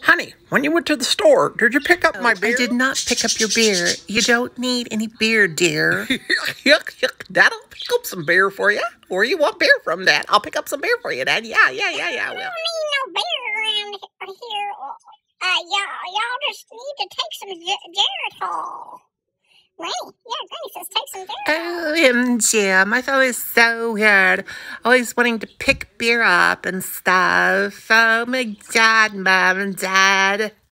Honey, when you went to the store, did you pick up my beer? I did not pick up your beer. You don't need any beer, dear. Yuck, yuck. Dad, I'll pick up some beer for you. Or you want beer from Dad? I'll pick up some beer for you, Dad. Yeah. I don't need no beer around here. Y'all just need to take some Geritol. Granny, Granny says take some Geritol. Oh, Jim, I thought it was so weird. Always wanting to pick beer up and stuff. Oh my God, Mom and Dad.